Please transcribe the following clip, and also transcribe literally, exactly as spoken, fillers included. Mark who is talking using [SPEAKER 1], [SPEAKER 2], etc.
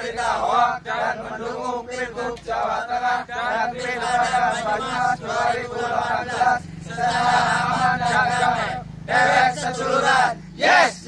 [SPEAKER 1] berita hoak dan mendukung Pilgub Jawa Tengah dan Pilkada Banyumas dua ribu delapan belas secara aman dan damai. Dewek seduluran, yes!